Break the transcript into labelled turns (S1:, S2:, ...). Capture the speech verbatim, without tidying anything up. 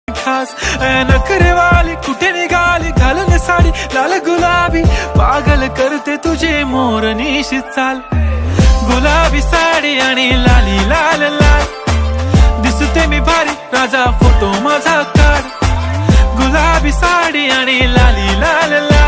S1: खास नखरे वाली कुठे निघाली घालून साडी लाल गुलाबी पागल करते तुझे मोरनीशी चाल गुलाबी साडी आणि लाली लाल लाल दिसते मी भारी राजा फोटो माझा काढ गुलाबी साडी आणि लाली लाल लाल